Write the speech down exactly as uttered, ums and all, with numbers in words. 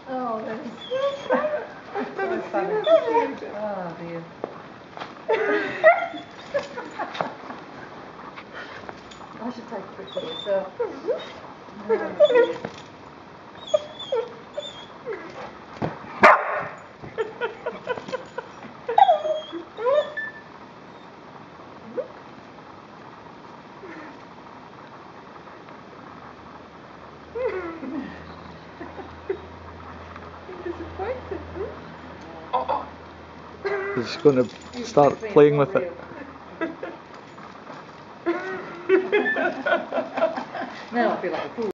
Oh, that's so funny. Oh dear. I should take a picture of myself. Oh, dear. He's going to start playing with it. Now I feel like a fool.